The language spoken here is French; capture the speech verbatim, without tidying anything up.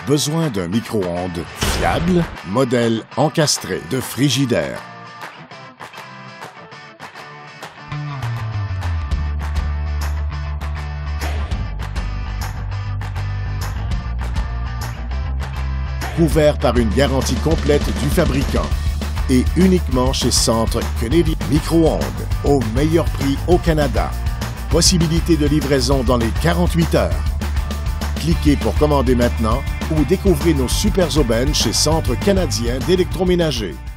Besoin d'un micro-ondes fiable? Modèle encastré de Frigidaire. Couvert par une garantie complète du fabricant. Et uniquement chez Centre Kennedy Micro-ondes, au meilleur prix au Canada. Possibilité de livraison dans les quarante-huit heures. Cliquez pour commander maintenant ou découvrez nos super aubaines chez Centre canadien d'électroménager.